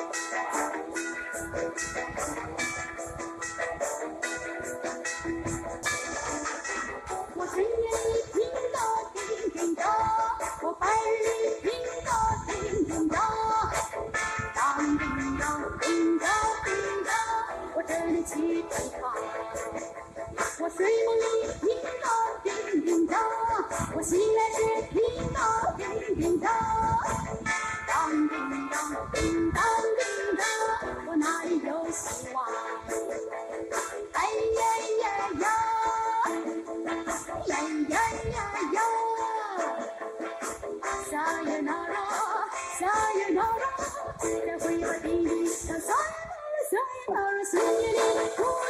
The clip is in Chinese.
我深夜里听到叮叮当，我白日里听到叮叮当，当叮当叮当叮当，我真的去抵抗。我睡梦里听到叮叮当，我醒来时听到叮叮当，当叮当叮当叮当，我哪里有希望？哎呀呀呀！呀呀呀呀！撒呀那拉，撒呀那拉，再会吧叮叮当，撒呀那拉，撒呀那拉，深夜里。